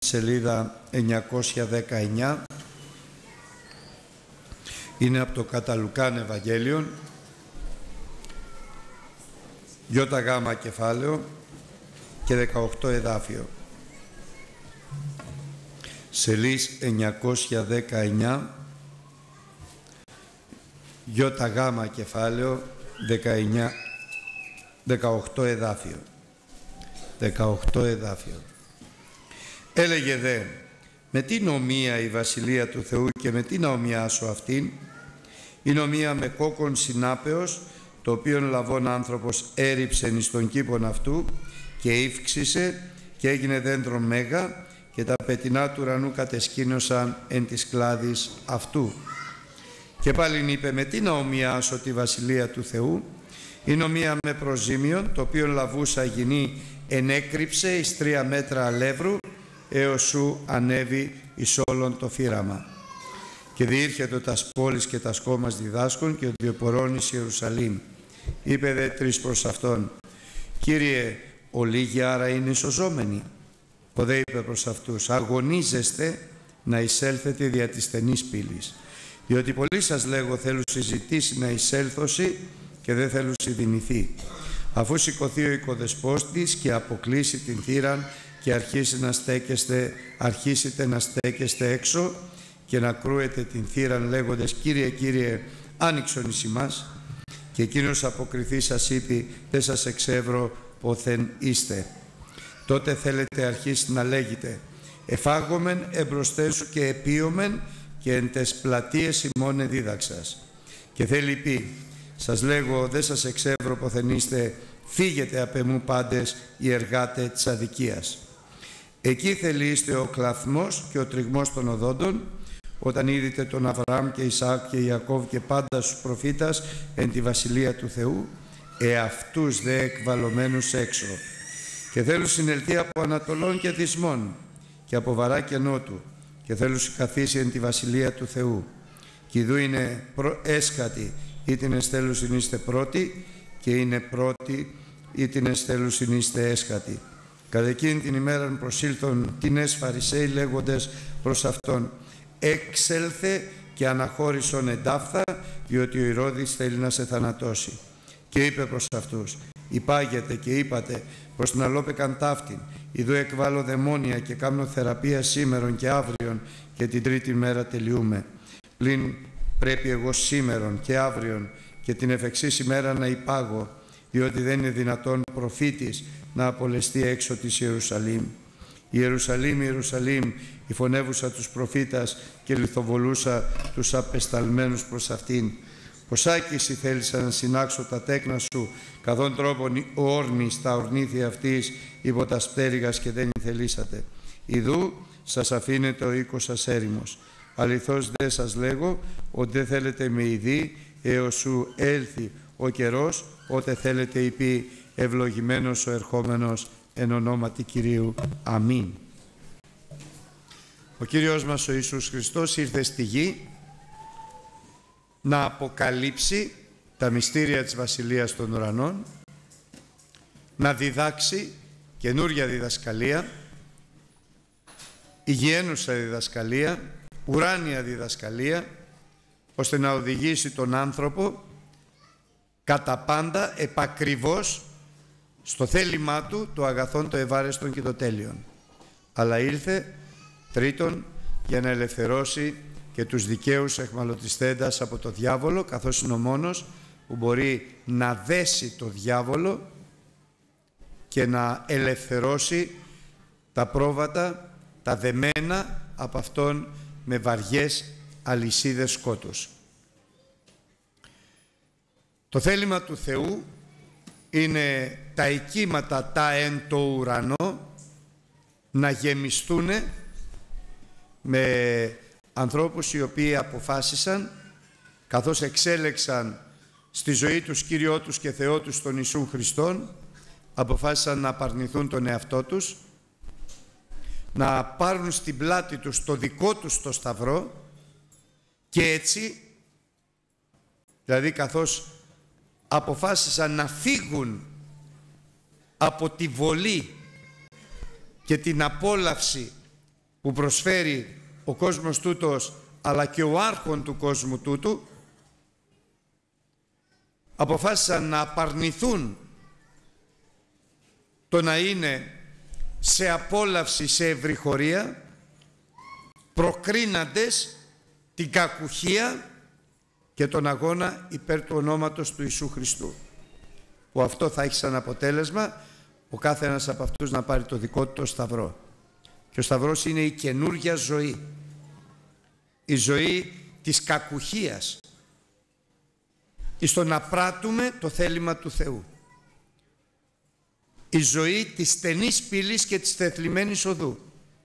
σελίδα 919. Είναι από το κατά Λουκάν Ευαγγέλιον, ΙΓ κεφάλαιο και 18 εδάφιο. Σελίδα 919, ΙΓ κεφάλαιο 18 εδάφιο. 18 εδάφιο. Έλεγε δε, με τι νομία η Βασιλεία του Θεού και με τι να ομοιάσω αυτήν? Η νομία με κόκκον συνάπεως, το οποίον λαβών άνθρωπος έριψεν εις τον κήπον αυτού και ύφξησε και έγινε δέντρο μέγα και τα πετεινά του ουρανού κατεσκήνωσαν εν της κλάδης αυτού. Και πάλιν είπε, με τι να ομοιάσω τη Βασιλεία του Θεού? Η νομία με προζήμιον, το οποίον λαβούσα γυνή ενέκρυψε εις 3 μέτρα αλεύρου, έως σου ανέβει εις όλον το φύραμα. Και διήρχετο τας πόλεις και τας κόμμας διδάσκων και διοπορών εις Ιερουσαλήμ. Είπε δε 3 προς αυτόν, Κύριε, ο λίγοι άρα είναι σωζόμενοι? Ο δε είπε προς αυτούς, αγωνίζεστε να εισέλθετε δια της στενής πύλης. Διότι πολλοί σας λέγω θέλουν συζητήσει να εισέλθωση και δεν θέλουν συνδυνηθεί. Αφού σηκωθεί ο οικοδεσπόστης και αποκλείσει την θύραν και αρχίσετε να στέκεστε έξω και να κρούετε την θύραν λέγοντες, Κύριε, Κύριε, άνοιξον εις ημάς. Και εκείνος αποκριθεί σας είπε, δεν σας εξεύρω ποθεν είστε. Τότε θέλετε αρχίσει να λέγετε, εφάγομεν εμπροστέ σου και επίομεν και εν τες πλατείες ημών εδίδαξας. Και θέλει πει, σας λέγω, δεν σας εξεύρω ποθεν είστε, φύγετε απ' εμού πάντες οι εργάτε της αδικίας. Εκεί θέλει είστε ο κλαθμός και ο τριγμός των οδόντων, όταν είδите τον Αβραάμ και Ισαάκ και Ιακώβ και πάντα στους προφήτας εν τη Βασιλεία του Θεού, εαυτούς δε εκβαλωμένους έξω. Και θέλουν συνελθεί από Ανατολών και Δυσμών και από Βαρά και Νότου και θέλουν καθίσει εν τη Βασιλεία του Θεού. Και ιδού είναι έσχατοι, ή την εστέλουσιν είστε πρώτοι, και είναι πρώτοι, ή την εστέλουσιν είστε έσχατοι. Κατά εκείνη την ημέραν προσήλθον τινές Φαρισαίοι λέγοντες προς αυτόν, έξελθε και αναχώρησον εντάφθα, διότι ο Ηρώδης θέλει να σε θανατώσει. Και είπε προς αυτούς, υπάγετε και είπατε προς την αλόπεκαν ταύτην, ιδού εκβάλλω δαιμόνια και κάνω θεραπεία σήμερον και αύριον και την τρίτη μέρα τελειούμε. Πλην πρέπει εγώ σήμερον και αύριον και την εφεξής ημέρα να υπάγω, διότι δεν είναι δυνατόν προφήτης να απολεστεί έξω της Ιερουσαλήμ. Ιερουσαλήμ, Ιερουσαλήμ, η φωνεύουσα τους προφήτας και λιθοβολούσα τους απεσταλμένους προς αυτήν. Ποσάκηση θέλησα να συνάξω τα τέκνα σου, καθόν τρόπον όρνης τα ορνήθη αυτής υπό τα πτέρυγας και δεν ηθελήσατε. Ιδού σας αφήνεται ο οίκος σας έρημος. Αληθώς δε σας λέγω ότι δεν θέλετε με ειδή έως σου έλθει ο καιρός, ότε θέλετε υπή ευλογημένος ο ερχόμενος εν ονόματι Κυρίου. Αμήν. Ο Κύριος μας ο Ιησούς Χριστός ήρθε στη γη να αποκαλύψει τα μυστήρια της Βασιλείας των Ουρανών, να διδάξει καινούρια διδασκαλία, υγιαίνουσα διδασκαλία, ουράνια διδασκαλία, ώστε να οδηγήσει τον άνθρωπο κατά πάντα επακριβώς στο θέλημά του, το αγαθόν, το ευάρεστον και το τέλειον. Αλλά ήρθε τρίτον για να ελευθερώσει και τους δικαίους εχμαλωτιστέντας από το διάβολο, καθώς είναι ο μόνος που μπορεί να δέσει το διάβολο και να ελευθερώσει τα πρόβατα, τα δεμένα από αυτόν με βαριές αλυσίδες σκότους. Το θέλημα του Θεού είναι τα οικίματα τα εν το ουρανό να γεμιστούν με ανθρώπους οι οποίοι αποφάσισαν, καθώς εξέλεξαν στη ζωή τους Κύριό τους και Θεό τους τον Ιησού Χριστόν, αποφάσισαν να απαρνηθούν τον εαυτό τους, να πάρουν στην πλάτη τους το δικό τους το σταυρό και έτσι, δηλαδή καθώς αποφάσισαν να φύγουν από τη βολή και την απόλαυση που προσφέρει ο κόσμος τούτος, αλλά και ο άρχον του κόσμου τούτου, αποφάσισαν να απαρνηθούν το να είναι σε απόλαυση, σε ευρυχωρία, προκρίναντες την κακουχία και τον αγώνα υπέρ του ονόματος του Ιησού Χριστού, που αυτό θα έχει σαν αποτέλεσμα ο κάθε ένας από αυτούς να πάρει το δικό του το σταυρό. Και ο σταυρός είναι η καινούργια ζωή, η ζωή της κακουχίας, στο να πράττουμε το θέλημα του Θεού, η ζωή της στενής πύλης και της θεθλιμμένης οδού.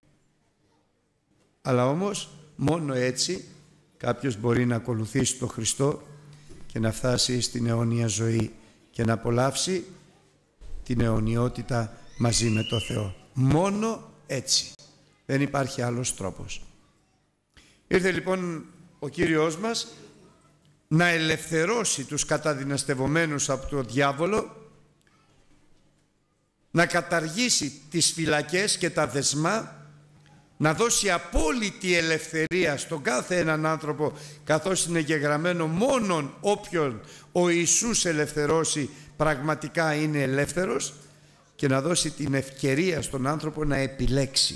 Αλλά όμως μόνο έτσι κάποιος μπορεί να ακολουθήσει τον Χριστό και να φτάσει στην αιώνια ζωή και να απολαύσει την αιωνιότητα μαζί με το Θεό. Μόνο έτσι. Δεν υπάρχει άλλος τρόπος. Ήρθε λοιπόν ο Κύριος μας να ελευθερώσει τους καταδυναστευομένους από τον διάβολο, να καταργήσει τις φυλακές και τα δεσμά, να δώσει απόλυτη ελευθερία στον κάθε έναν άνθρωπο, καθώς είναι γεγραμμένο μόνον όποιον ο Ιησούς ελευθερώσει πραγματικά είναι ελεύθερος, και να δώσει την ευκαιρία στον άνθρωπο να επιλέξει.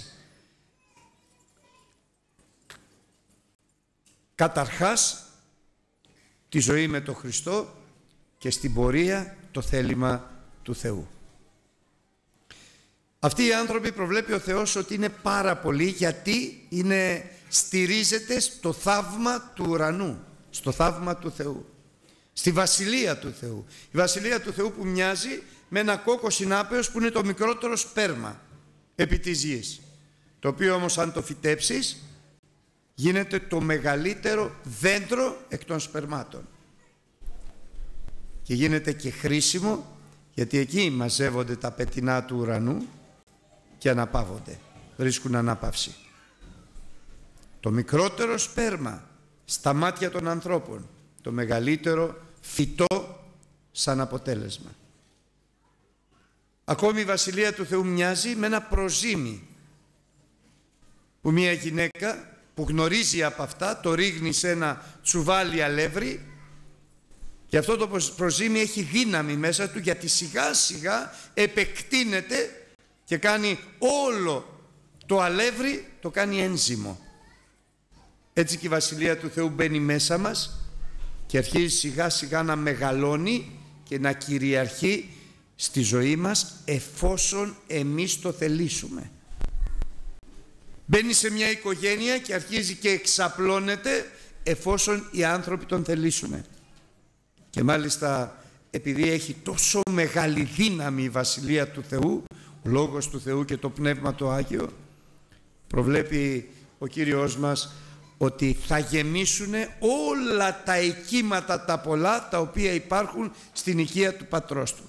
Καταρχάς τη ζωή με τον Χριστό και στην πορεία το θέλημα του Θεού. Αυτοί οι άνθρωποι προβλέπει ο Θεός ότι είναι πάρα πολλοί, γιατί στηρίζεται στο θαύμα του ουρανού, στο θαύμα του Θεού, στη βασιλεία του Θεού. Η βασιλεία του Θεού που μοιάζει με ένα κόκκο συνάπεως που είναι το μικρότερο σπέρμα επί της γης, το οποίο όμως αν το φυτέψεις γίνεται το μεγαλύτερο δέντρο εκ των σπερμάτων και γίνεται και χρήσιμο, γιατί εκεί μαζεύονται τα πετεινά του ουρανού και αναπαύονται, βρίσκουν ανάπαυση. Το μικρότερο σπέρμα στα μάτια των ανθρώπων, το μεγαλύτερο φυτό σαν αποτέλεσμα. Ακόμη η βασιλεία του Θεού μοιάζει με ένα προζύμι που μια γυναίκα που γνωρίζει από αυτά το ρίχνει σε ένα τσουβάλι αλεύρι, και αυτό το προζύμι έχει δύναμη μέσα του, γιατί σιγά σιγά επεκτείνεται και κάνει όλο το αλεύρι, το κάνει ένζυμο. Έτσι και η βασιλεία του Θεού μπαίνει μέσα μας και αρχίζει σιγά σιγά να μεγαλώνει και να κυριαρχεί στη ζωή μας, εφόσον εμείς το θελήσουμε. Μπαίνει σε μια οικογένεια και αρχίζει και εξαπλώνεται εφόσον οι άνθρωποι τον θελήσουν. Και μάλιστα επειδή έχει τόσο μεγάλη δύναμη η βασιλεία του Θεού, ο Λόγος του Θεού και το Πνεύμα το Άγιο, προβλέπει ο Κύριος μας ότι θα γεμίσουν όλα τα οικίματα τα πολλά τα οποία υπάρχουν στην οικία του πατρός του.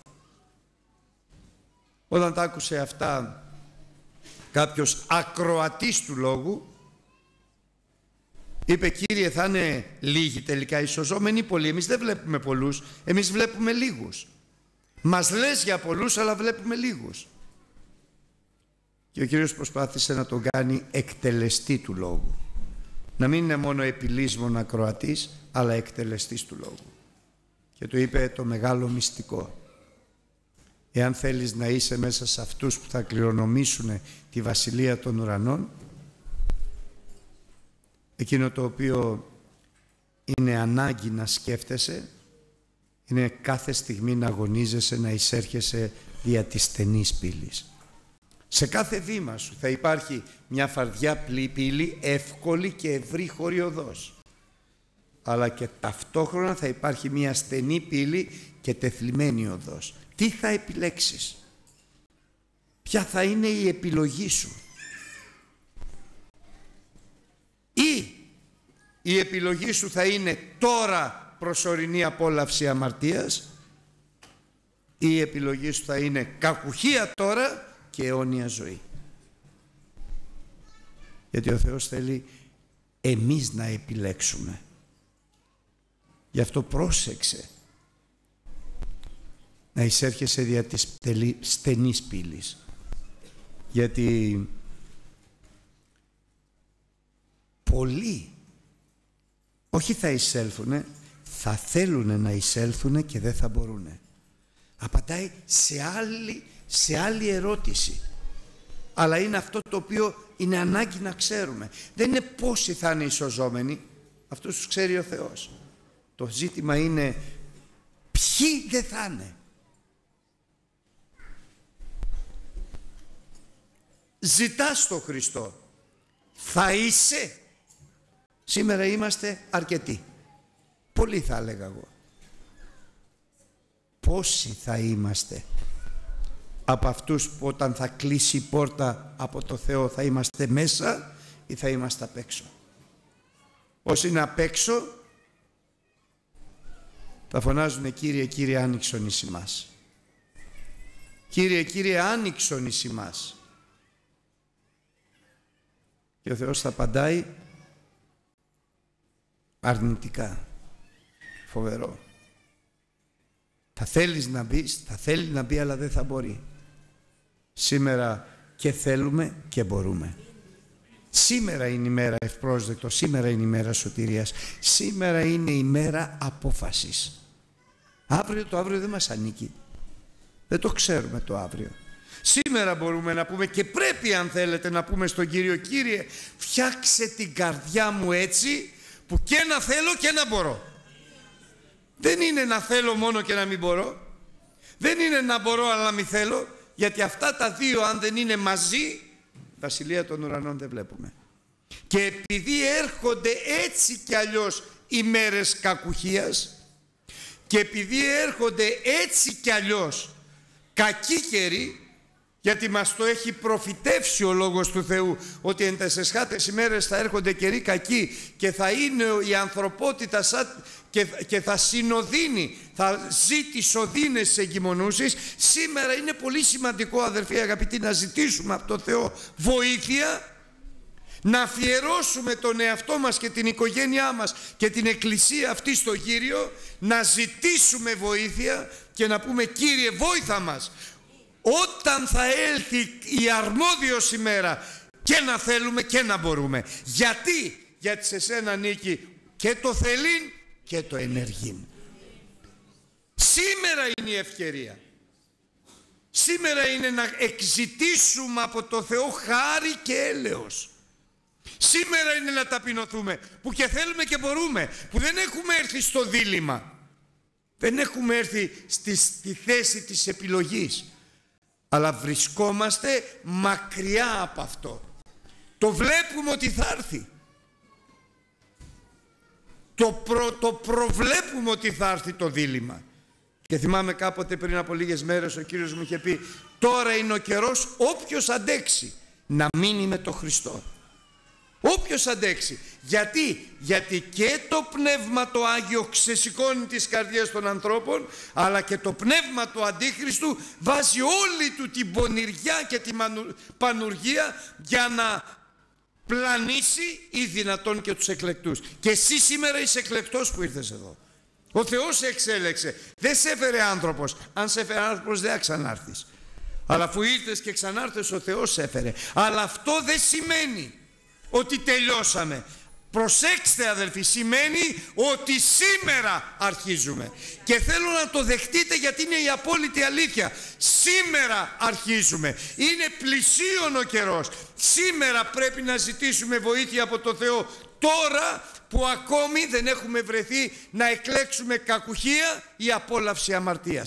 Όταν τα άκουσε αυτά κάποιος ακροατής του λόγου, είπε: Κύριε, θα είναι λίγοι τελικά οι σωζόμενοι? Πολλοί. Εμείς δεν βλέπουμε πολλούς, εμείς βλέπουμε λίγους. Μας λες για πολλούς, αλλά βλέπουμε λίγους. Και ο Κύριος προσπάθησε να τον κάνει εκτελεστή του λόγου. Να μην είναι μόνο επιλύσμον ακροατής, αλλά εκτελεστής του λόγου. Και του είπε το μεγάλο μυστικό: εάν θέλεις να είσαι μέσα σε αυτούς που θα κληρονομήσουν τη βασιλεία των ουρανών, εκείνο το οποίο είναι ανάγκη να σκέφτεσαι είναι κάθε στιγμή να αγωνίζεσαι να εισέρχεσαι δια της στενής πύλης. Σε κάθε βήμα σου θα υπάρχει μια φαρδιά πύλη, εύκολη και ευρύχωρη οδός, αλλά και ταυτόχρονα θα υπάρχει μια στενή πύλη και τεθλιμμένη οδός. Τι θα επιλέξεις? Ποια θα είναι η επιλογή σου? Ή η επιλογή σου θα είναι τώρα προσωρινή απόλαυση αμαρτίας, ή η επιλογή σου θα είναι κακουχία τώρα και αιώνια ζωή? Γιατί ο Θεός θέλει εμείς να επιλέξουμε. Γι' αυτό πρόσεξε να εισέρχεσαι δια της στενής πύλης, γιατί πολλοί. Όχι θα εισέλθουνε, θα θέλουνε να εισέλθουνε και δεν θα μπορούνε. Απαντάει σε άλλη ερώτηση. Αλλά είναι αυτό το οποίο είναι ανάγκη να ξέρουμε. Δεν είναι πόσοι θα είναι ισοζόμενοι, αυτούς τους ξέρει ο Θεός. Το ζήτημα είναι ποιοι δεν θα είναι. Ζητάς τον Χριστό, θα είσαι. Σήμερα είμαστε αρκετοί, πολλοί θα έλεγα εγώ. Πόσοι θα είμαστε από αυτούς που όταν θα κλείσει η πόρτα από το Θεό θα είμαστε μέσα ή θα είμαστε απ' έξω? Όσοι είναι απ' έξω θα φωνάζουν Κύριε, Κύριε, άνοιξον εις ημάς. Κύριε, Κύριε, άνοιξον εις ημάς. Και ο Θεός θα απαντάει αρνητικά. Φοβερό. Θα θέλεις να μπεις, θα θέλει να μπει, αλλά δεν θα μπορεί. Σήμερα και θέλουμε και μπορούμε. Σήμερα είναι η μέρα ευπρόσδεκτο, σήμερα είναι η μέρα σωτηρίας, σήμερα είναι η μέρα απόφασης. Το αύριο δεν μας ανήκει. Δεν το ξέρουμε το αύριο. Σήμερα μπορούμε να πούμε και πρέπει, αν θέλετε, να πούμε στον Κύριο, Κύριε, φτιάξε την καρδιά μου έτσι που και να θέλω και να μπορώ. Δεν είναι να θέλω μόνο και να μην μπορώ. Δεν είναι να μπορώ αλλά να μην θέλω, γιατί αυτά τα δύο αν δεν είναι μαζί, βασιλεία των ουρανών δεν βλέπουμε. Και επειδή έρχονται έτσι κι αλλιώς οι μέρες κακουχίας και επειδή έρχονται έτσι κι αλλιώς κακοί καιροί, γιατί μας το έχει προφητεύσει ο Λόγος του Θεού ότι εν τες εσχάτες ημέρες θα έρχονται καιροί κακοί και θα είναι η ανθρωπότητα και θα συνοδύνει, θα ζει τις οδύνες της εγκυμονούσης. Σήμερα είναι πολύ σημαντικό, αδερφοί αγαπητοί, να ζητήσουμε από τον Θεό βοήθεια, να αφιερώσουμε τον εαυτό μας και την οικογένειά μας και την εκκλησία αυτή στο Κύριο, να ζητήσουμε βοήθεια και να πούμε Κύριε βόηθα μας όταν θα έλθει η αρμόδιος ημέρα και να θέλουμε και να μπορούμε. Γιατί σε σένα ανήκει και το θελήν και το ενεργήν. Σήμερα είναι η ευκαιρία. Σήμερα είναι να εξητήσουμε από το Θεό χάρη και έλεος. Σήμερα είναι να ταπεινωθούμε που και θέλουμε και μπορούμε, που δεν έχουμε έρθει στο δίλημμα, δεν έχουμε έρθει στη θέση της επιλογής, αλλά βρισκόμαστε μακριά από αυτό. Το βλέπουμε ότι θα έρθει. Το προβλέπουμε ότι θα έρθει το δίλημμα. Και θυμάμαι κάποτε πριν από λίγες μέρες ο Κύριος μου είχε πει τώρα είναι ο καιρός όποιος αντέξει να μείνει με τον Χριστό. Όποιος αντέξει. Γιατί και το Πνεύμα το Άγιο ξεσηκώνει τις καρδιές των ανθρώπων, αλλά και το πνεύμα του Αντίχριστου βάζει όλη του την πονηριά και την πανουργία για να πλανήσει ή δυνατόν και τους εκλεκτούς. Και εσύ σήμερα είσαι εκλεκτός που ήρθες εδώ. Ο Θεός σε εξέλεξε. Δεν σε έφερε άνθρωπος. Αν σε έφερε άνθρωπος δεν θα ξανάρθεις. Αλλά αφού ήρθες και ξανάρθες ο Θεός σε έφερε. Αλλά αυτό δεν σημαίνει ότι τελειώσαμε. Προσέξτε αδελφοί, σημαίνει ότι σήμερα αρχίζουμε. Και θέλω να το δεχτείτε γιατί είναι η απόλυτη αλήθεια. Σήμερα αρχίζουμε. Είναι πλησίον ο καιρός. Σήμερα πρέπει να ζητήσουμε βοήθεια από το Θεό. Τώρα που ακόμη δεν έχουμε βρεθεί να εκλέξουμε κακουχία ή απόλαυση αμαρτία.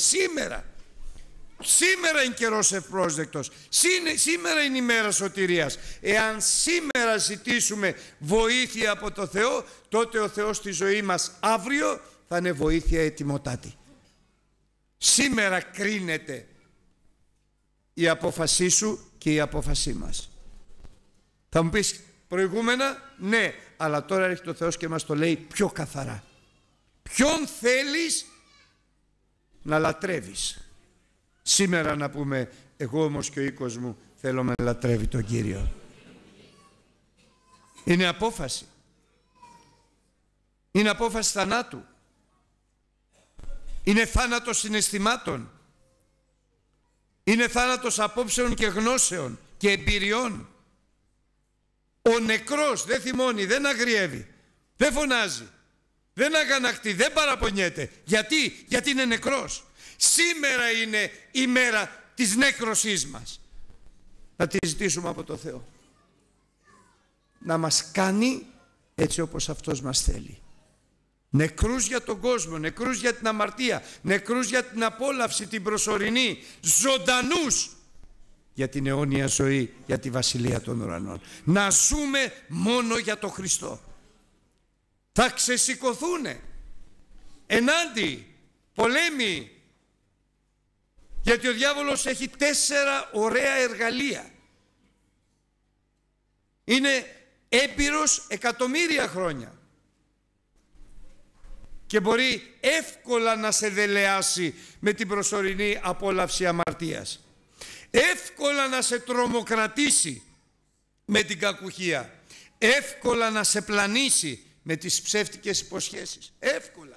Σήμερα είναι καιρός ευπρόσδεκτος. Σήμερα είναι η μέρα σωτηρίας. Εάν σήμερα ζητήσουμε βοήθεια από το Θεό, τότε ο Θεός στη ζωή μας αύριο θα είναι βοήθεια ετοιμοτάτη. Σήμερα κρίνεται η απόφασή σου και η απόφασή μας. Θα μου πεις προηγούμενα, ναι, αλλά τώρα έρχεται ο Θεός και μας το λέει πιο καθαρά. Ποιον θέλεις να λατρεύεις? Σήμερα να πούμε εγώ όμως και ο οίκος μου θέλω να λατρεύει τον Κύριο. Είναι απόφαση. Είναι απόφαση θανάτου. Είναι θάνατος συναισθημάτων. Είναι θάνατος απόψεων και γνώσεων και εμπειριών. Ο νεκρός δεν θυμώνει, δεν αγριεύει, δεν φωνάζει, δεν αγανακτεί, δεν παραπονιέται. Γιατί είναι νεκρός. Σήμερα είναι η μέρα της νέκρωσής μας. Να τη ζητήσουμε από το Θεό να μας κάνει έτσι όπως Αυτός μας θέλει. Νεκρούς για τον κόσμο, νεκρούς για την αμαρτία, νεκρούς για την απόλαυση την προσωρινή, ζωντανούς για την αιώνια ζωή, για τη Βασιλεία των Ουρανών. Να ζούμε μόνο για τον Χριστό. Θα ξεσηκωθούνε ενάντια πολέμοι, γιατί ο διάβολος έχει 4 ωραία εργαλεία. Είναι έμπειρος εκατομμύρια χρόνια και μπορεί εύκολα να σε δελεάσει με την προσωρινή απόλαυση αμαρτίας. Εύκολα να σε τρομοκρατήσει με την κακουχία. Εύκολα να σε πλανήσει με τις ψεύτικες υποσχέσεις. Εύκολα.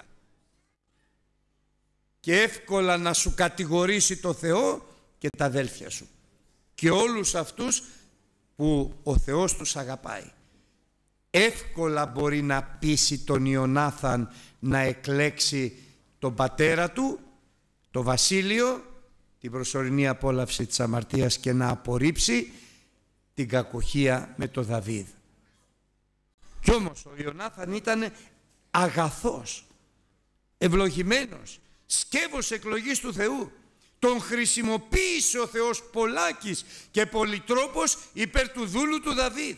Και εύκολα να σου κατηγορήσει το Θεό και τα αδέλφια σου. Και όλους αυτούς που ο Θεός τους αγαπάει. Εύκολα μπορεί να πείσει τον Ιωνάθαν να εκλέξει τον πατέρα του, το βασίλειο, την προσωρινή απόλαυση της αμαρτίας και να απορρίψει την κακοχία με τον Δαβίδ. Κι όμως ο Ιωνάθαν ήταν αγαθός, ευλογημένος, σκεύος εκλογής του Θεού. Τον χρησιμοποίησε ο Θεός πολλάκις και πολυτρόπος υπέρ του δούλου του Δαβίδ.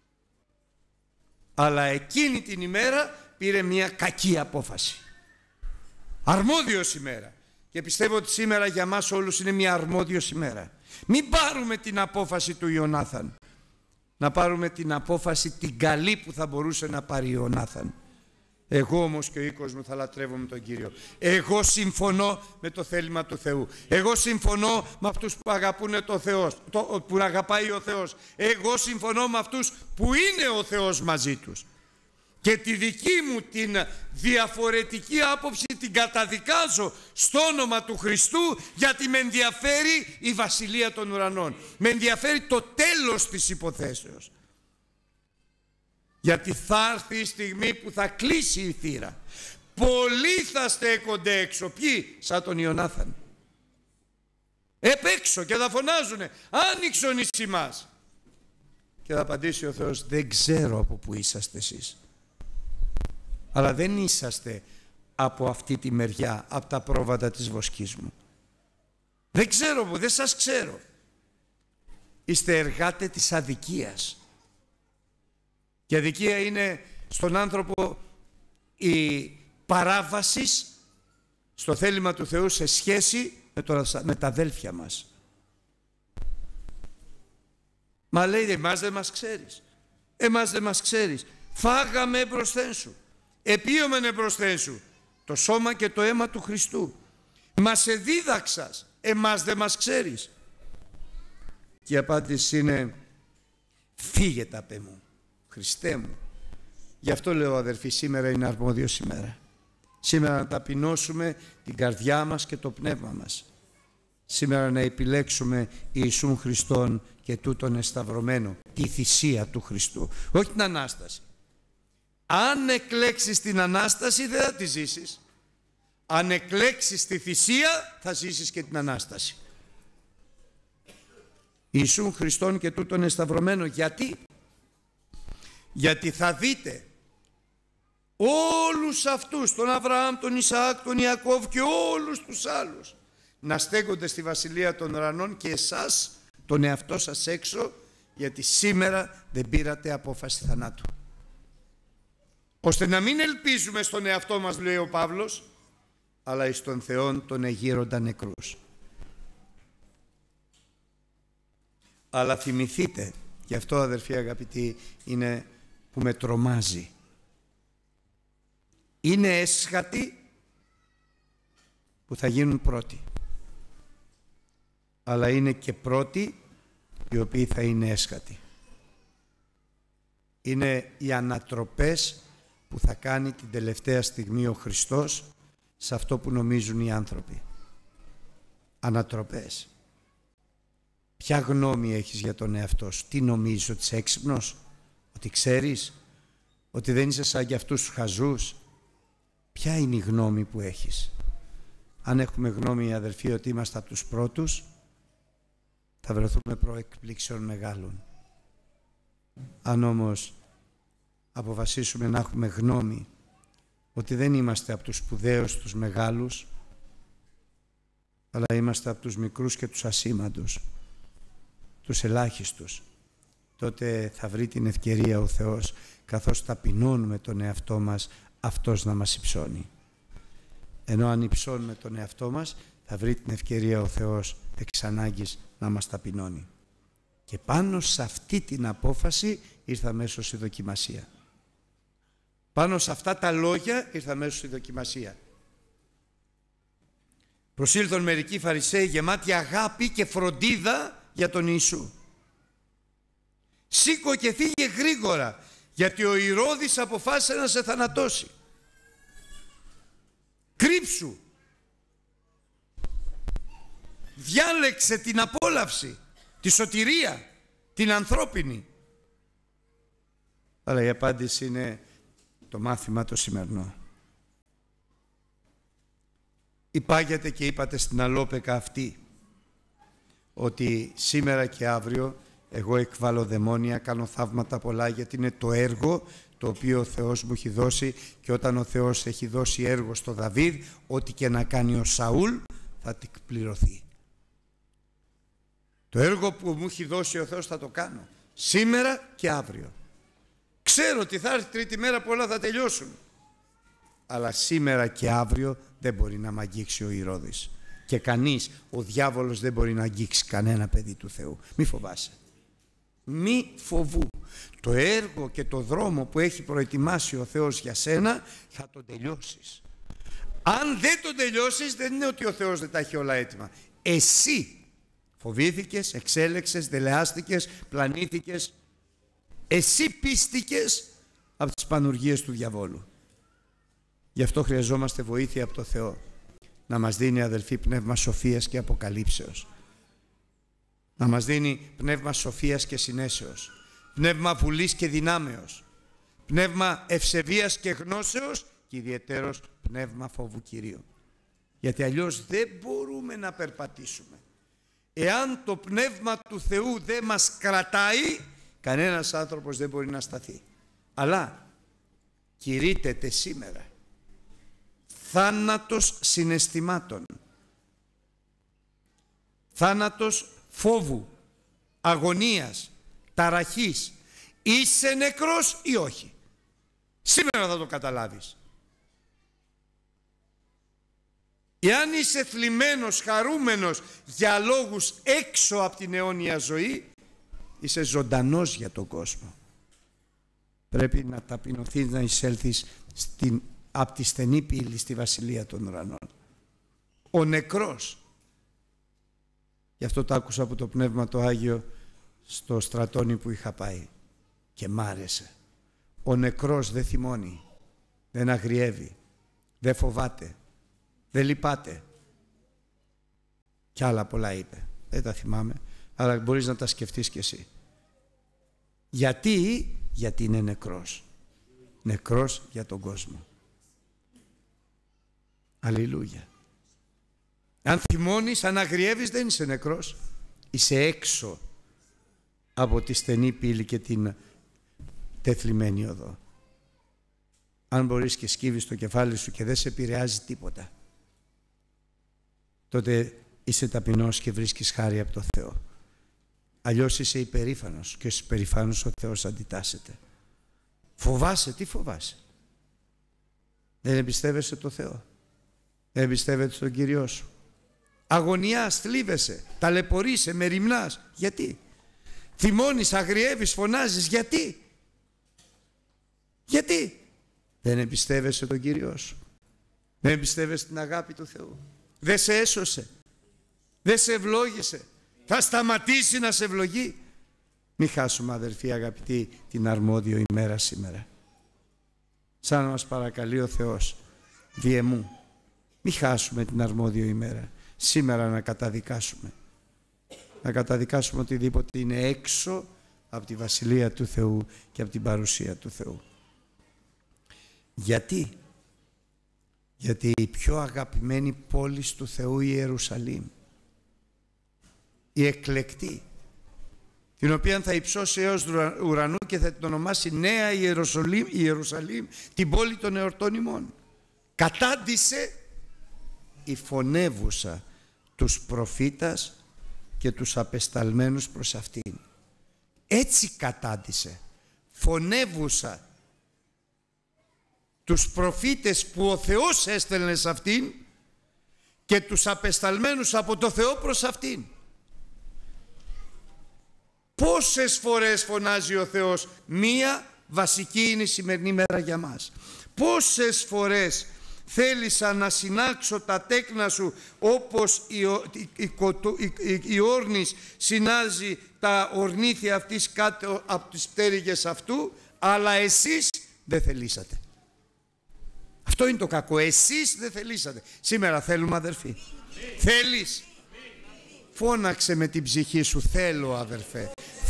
Αλλά εκείνη την ημέρα πήρε μια κακή απόφαση. Αρμόδιος ημέρα. Και πιστεύω ότι σήμερα για μας όλους είναι μια αρμόδιος ημέρα. Μην πάρουμε την απόφαση του Ιωνάθαν. Να πάρουμε την απόφαση την καλή που θα μπορούσε να πάρει Ιωνάθαν. Εγώ όμως και ο οίκος μου θα λατρεύουμε τον Κύριο. Εγώ συμφωνώ με το θέλημα του Θεού. Εγώ συμφωνώ με αυτούς που αγαπούν το Θεό, που αγαπάει ο Θεός. Εγώ συμφωνώ με αυτούς που είναι ο Θεός μαζί τους. Και τη δική μου την διαφορετική άποψη την καταδικάζω στο όνομα του Χριστού, γιατί με ενδιαφέρει η Βασιλεία των Ουρανών. Με ενδιαφέρει το τέλος της υποθέσεως. Γιατί θα έρθει η στιγμή που θα κλείσει η θύρα. Πολλοί θα στέκονται έξω. Ποιοι? Σαν τον Ιωνάθαν. Επ' έξω και θα φωνάζουνε, άνοιξον εις ημάς. Και θα απαντήσει ο Θεός, δεν ξέρω από πού είσαστε εσείς. Αλλά δεν είσαστε από αυτή τη μεριά, από τα πρόβατα της βοσκής μου. Δεν ξέρω που, δεν σας ξέρω. Είστε εργάτε της αδικίας. Και αδικία είναι στον άνθρωπο η παράβαση στο θέλημα του Θεού σε σχέση με τα αδέλφια μας. Μα λέει, εμάς δεν μας ξέρεις. Εμάς δεν μας ξέρεις. Φάγαμε εμπροσθέν σου. Επίομεν εμπροσθέν σου το σώμα και το αίμα του Χριστού. Μας εδίδαξας. Εμάς δεν μας ξέρεις. Και η απάντηση είναι, φύγετε απ' εμού. Χριστέ μου. Γι' αυτό λέω, αδερφοί, σήμερα είναι αρμόδιος ημέρα. Σήμερα να ταπεινώσουμε την καρδιά μας και το πνεύμα μας. Σήμερα να επιλέξουμε Ιησούν Χριστόν και τούτον εσταυρωμένο, τη θυσία του Χριστού, όχι την Ανάσταση. Αν εκλέξεις την Ανάσταση δεν θα τη ζήσεις. Αν εκλέξεις τη θυσία θα ζήσεις και την Ανάσταση. Ιησούν Χριστόν και τούτον εσταυρωμένο. Γιατί θα δείτε όλους αυτούς, τον Αβραάμ, τον Ισαάκ, τον Ιακώβ και όλους τους άλλους, να στέκονται στη Βασιλεία των Ουρανών και εσάς, τον εαυτό σας έξω, γιατί σήμερα δεν πήρατε απόφαση θανάτου. Ώστε να μην ελπίζουμε στον εαυτό μας, λέει ο Παύλος, αλλά εις τον Θεόν τον εγείροντα νεκρούς. Αλλά θυμηθείτε, και αυτό, αδερφοί αγαπητοί, είναι που με τρομάζει. Είναι έσχατοι που θα γίνουν πρώτοι. Αλλά είναι και πρώτοι οι οποίοι θα είναι έσχατοι. Είναι οι ανατροπές που θα κάνει την τελευταία στιγμή ο Χριστός σε αυτό που νομίζουν οι άνθρωποι. Ανατροπές. Ποια γνώμη έχεις για τον εαυτό σου? Τι νομίζεις, ότι είσαι έξυπνος? Ότι ξέρεις ότι δεν είσαι σαν κι αυτούς τους χαζούς. Ποια είναι η γνώμη που έχεις? Αν έχουμε γνώμη, αδερφοί, ότι είμαστε από τους πρώτους, θα βρεθούμε προεκπλήξεων μεγάλων. Αν όμως αποφασίσουμε να έχουμε γνώμη ότι δεν είμαστε από τους σπουδαίους, τους μεγάλους, αλλά είμαστε από τους μικρούς και τους ασήμαντους, τους ελάχιστους, τότε θα βρει την ευκαιρία ο Θεός, καθώς ταπεινώνουμε τον εαυτό μας, Αυτός να μας υψώνει. Ενώ αν υψώνουμε τον εαυτό μας, θα βρει την ευκαιρία ο Θεός εξ ανάγκης να μας ταπεινώνει. Και πάνω σε αυτή την απόφαση ήρθε αμέσως η δοκιμασία. Πάνω σε αυτά τα λόγια ήρθε αμέσως η δοκιμασία. Προσήλθον μερικοί Φαρισαίοι γεμάτοι αγάπη και φροντίδα για τον Ιησού. Σήκω και φύγε γρήγορα, γιατί ο Ηρώδης αποφάσισε να σε θανατώσει. Κρύψου. Διάλεξε την απόλαυση, τη σωτηρία, την ανθρώπινη. Αλλά η απάντηση είναι το μάθημα το σημερινό. Υπάγεται και είπατε στην αλόπεκα αυτή ότι σήμερα και αύριο εγώ εκβάλλω δαιμόνια, κάνω θαύματα πολλά, γιατί είναι το έργο το οποίο ο Θεός μου έχει δώσει, και όταν ο Θεός έχει δώσει έργο στο Δαβίδ, ό,τι και να κάνει ο Σαούλ θα την πληρωθεί. Το έργο που μου έχει δώσει ο Θεός θα το κάνω σήμερα και αύριο. Ξέρω ότι θα έρθει τρίτη μέρα που όλα θα τελειώσουν, αλλά σήμερα και αύριο δεν μπορεί να μ' αγγίξει ο Ηρώδης, και κανείς, ο διάβολος, δεν μπορεί να αγγίξει κανένα παιδί του Θεού. Μη φοβάσαι. Μη φοβού. Το έργο και το δρόμο που έχει προετοιμάσει ο Θεός για σένα θα τον τελειώσεις. Αν δεν τον τελειώσεις, δεν είναι ότι ο Θεός δεν τα έχει όλα έτοιμα. Εσύ φοβήθηκες, εξέλεξες, δελεάστηκες, πλανήθηκες. Εσύ πίστηκες από τις πανουργίες του διαβόλου. Γι' αυτό χρειαζόμαστε βοήθεια από το Θεό. Να μας δίνει, αδελφοί, πνεύμα σοφίας και αποκαλύψεως. Να μας δίνει πνεύμα σοφίας και συνέσεως. Πνεύμα βουλής και δυνάμεως. Πνεύμα ευσεβίας και γνώσεως, και ιδιαιτέρως πνεύμα φόβου Κυρίου. Γιατί αλλιώς δεν μπορούμε να περπατήσουμε. Εάν το πνεύμα του Θεού δεν μας κρατάει, κανένας άνθρωπος δεν μπορεί να σταθεί. Αλλά κηρύττεται σήμερα θάνατος συναισθημάτων, θάνατος φόβου, αγωνίας, ταραχής. Είσαι νεκρός ή όχι? Σήμερα θα το καταλάβεις. Εάν είσαι θλιμμένος, χαρούμενος για λόγους έξω από την αιώνια ζωή, είσαι ζωντανός για τον κόσμο. Πρέπει να ταπεινωθείς, να εισέλθεις από τη στενή πύλη στη Βασιλεία των Ουρανών. Ο νεκρός. Γι' αυτό το άκουσα από το Πνεύμα το Άγιο στο στρατόνι που είχα πάει και μ' άρεσε. Ο νεκρός δεν θυμώνει, δεν αγριεύει, δεν φοβάται, δεν λυπάται. Κι άλλα πολλά είπε, δεν τα θυμάμαι, αλλά μπορείς να τα σκεφτείς κι εσύ. Γιατί είναι νεκρός. Νεκρός για τον κόσμο. Αλληλούια. Αν θυμώνεις, αν αγριεύεις, δεν είσαι νεκρός. Είσαι έξω από τη στενή πύλη και την τεθλιμμένη οδό. Αν μπορείς και σκύβεις το κεφάλι σου και δεν σε επηρεάζει τίποτα, τότε είσαι ταπεινός και βρίσκεις χάρη από το Θεό. Αλλιώς είσαι υπερήφανος, και ως υπερήφανος ο Θεός αντιτάσσεται. Φοβάσαι, τι φοβάσαι? Δεν εμπιστεύεσαι το Θεό. Δεν εμπιστεύεσαι τον Κύριό σου. Αγωνιάς, θλίβεσαι, ταλαιπωρείσαι, μεριμνάς. Γιατί? Θυμώνεις, αγριεύεις, φωνάζεις. Γιατί? Γιατί? Δεν εμπιστεύεσαι τον Κύριό σου. Δεν εμπιστεύεσαι την αγάπη του Θεού. Δεν σε έσωσε. Δεν σε ευλόγησε. Θα σταματήσει να σε ευλογεί? Μην χάσουμε, αδελφοί αγαπητοί, την αρμόδιο ημέρα σήμερα. Σαν να μας παρακαλεί ο Θεός, διεμού, μην χάσουμε την αρμόδιο ημέρα. Σήμερα να καταδικάσουμε. Να καταδικάσουμε οτιδήποτε είναι έξω από τη Βασιλεία του Θεού και από την παρουσία του Θεού. Γιατί? Γιατί η πιο αγαπημένη πόλη του Θεού, η Ιερουσαλήμ, η εκλεκτή, την οποία θα υψώσει έως ουρανού και θα την ονομάσει Νέα Ιερουσαλήμ, την πόλη των εορτών ημών, κατάντησε η φωνεύουσα τους προφήτας και τους απεσταλμένους προς αυτήν. Έτσι κατάντησε, φωνεύουσα τους προφήτες που ο Θεός έστελνε σε αυτήν και τους απεσταλμένους από το Θεό προς αυτήν. Πόσες φορές φωνάζει ο Θεός? Μία βασική είναι η σημερινή μέρα για μας. Πόσες φορές θέλησα να συνάξω τα τέκνα σου όπως η όρνης συνάζει τα ορνήθια αυτής κάτω από τις πτέρυγες αυτού, αλλά εσείς δεν θελήσατε. Αυτό είναι το κακό. Εσείς δεν θελήσατε. Σήμερα θέλουμε, αδερφοί? Θέλεις? Φώναξε με την ψυχή σου, θέλω, αδερφέ.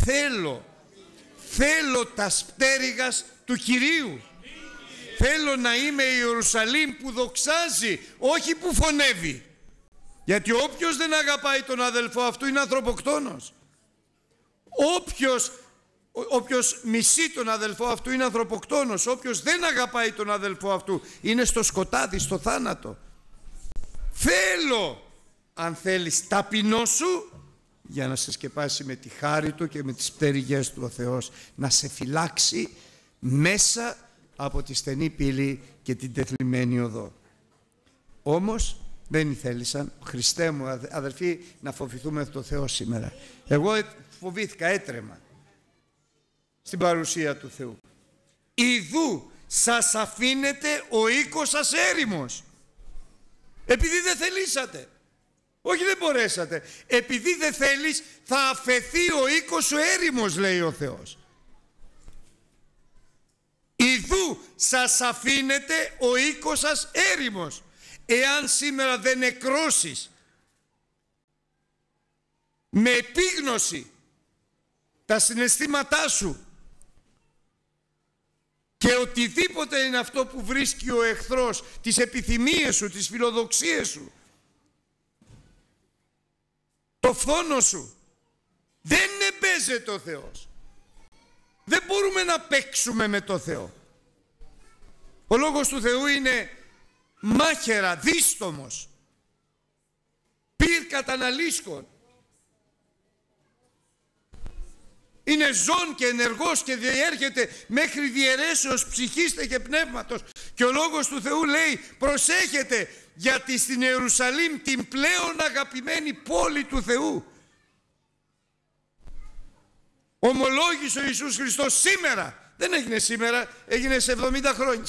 Θέλω τα πτέρυγας του Κυρίου. Θέλω να είμαι η Ιερουσαλήμ που δοξάζει, όχι που φωνεύει. Γιατί όποιος δεν αγαπάει τον αδελφό αυτού είναι ανθρωποκτόνος. Όποιος μισεί τον αδελφό αυτού είναι ανθρωποκτόνος. Όποιος δεν αγαπάει τον αδελφό αυτού είναι στο σκοτάδι, στο θάνατο. Θέλω, αν θέλεις, ταπεινό σου, για να σε σκεπάσει με τη χάρη του και με τις πτέρυγες του ο Θεός, να σε φυλάξει μέσα από τη στενή πύλη και την τεθλιμμένη οδό. Όμως δεν θέλησαν. Χριστέ μου, αδερφοί, να φοβηθούμε το Θεό σήμερα. Εγώ φοβήθηκα, έτρεμα στην παρουσία του Θεού. Ιδού σας αφήνεται ο οίκος σας έρημος. Επειδή δεν θελήσατε. Όχι, δεν μπορέσατε. Επειδή δεν θέλεις, θα αφαιθεί ο οίκος σου έρημος, λέει ο Θεός. Ιδού σας αφήνεται ο οίκος σας έρημος. Εάν σήμερα δεν νεκρώσεις με επίγνωση τα συναισθήματά σου και οτιδήποτε είναι αυτό που βρίσκει ο εχθρός, τις επιθυμίες σου, τις φιλοδοξίες σου, το φθόνο σου, δεν εμπέζεται ο Θεός. Δεν μπορούμε να παίξουμε με το Θεό. Ο λόγος του Θεού είναι μάχαιρα, δίστομος, πυρ καταναλύσκων. Είναι ζών και ενεργός και διέρχεται μέχρι διαιρέσεως ψυχής και πνεύματος. Και ο λόγος του Θεού λέει, προσέχετε, γιατί στην Ιερουσαλήμ, την πλέον αγαπημένη πόλη του Θεού, ομολόγησε ο Ιησούς Χριστός σήμερα. Δεν έγινε σήμερα, έγινε σε 70 χρόνια,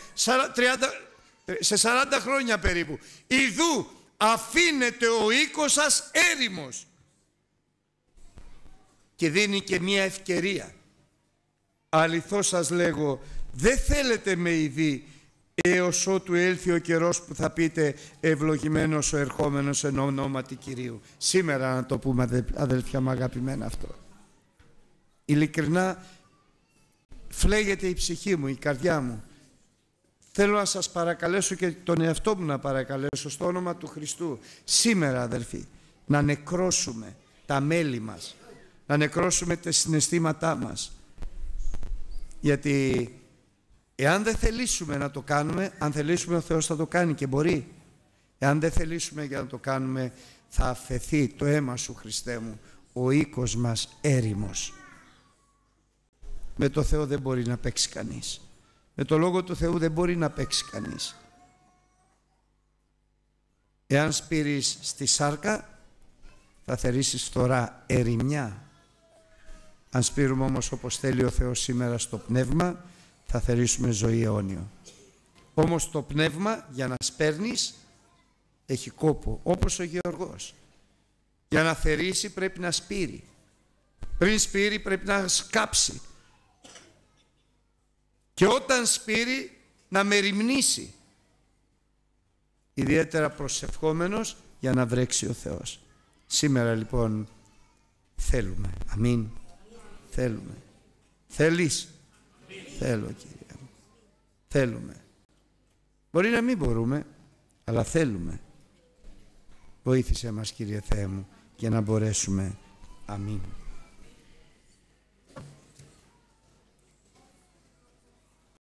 σε 40 χρόνια περίπου. Ιδού αφήνεται ο οίκος σας έρημος. Και δίνει και μία ευκαιρία. Αληθώς σας λέγω, δεν θέλετε με ειδή έως ότου έλθει ο καιρός που θα πείτε ευλογημένος ο ερχόμενος εν ονόματι Κυρίου. Σήμερα να το πούμε, αδελφιά μου αγαπημένα, αυτό. Ειλικρινά φλέγεται η ψυχή μου, η καρδιά μου. Θέλω να σας παρακαλέσω και τον εαυτό μου να παρακαλέσω στο όνομα του Χριστού. Σήμερα, αδελφοί, να νεκρώσουμε τα μέλη μας, να νεκρώσουμε τα συναισθήματά μας. Γιατί εάν δεν θελήσουμε να το κάνουμε, αν θελήσουμε ο Θεός θα το κάνει και μπορεί. Εάν δεν θελήσουμε για να το κάνουμε, θα αφαιθεί το αίμα σου, Χριστέ μου, ο οίκος μας έρημος. Με το Θεό δεν μπορεί να παίξει κανείς. Με το Λόγο του Θεού δεν μπορεί να παίξει κανείς. Εάν σπείρεις στη σάρκα, θα θερήσεις φθορά, ερημιά. Αν σπείρουμε όμως όπως θέλει ο Θεός σήμερα στο πνεύμα, θα θερήσουμε ζωή αιώνιο. Όμως το πνεύμα, για να σπέρνεις, έχει κόπο, όπως ο Γεωργός. Για να θερήσει πρέπει να σπείρει. Πριν σπείρει πρέπει να σκάψει. Και όταν σπείρει να μεριμνήσει. Ιδιαίτερα προσευχόμενος για να βρέξει ο Θεός. Σήμερα λοιπόν θέλουμε. Αμήν. Θέλουμε. Θέλεις? Θέλω, Κύριε μου. Θέλουμε. Μπορεί να μην μπορούμε, αλλά θέλουμε. Βοήθησέ μας, Κύριε Θεέ μου, για να μπορέσουμε. Αμήν.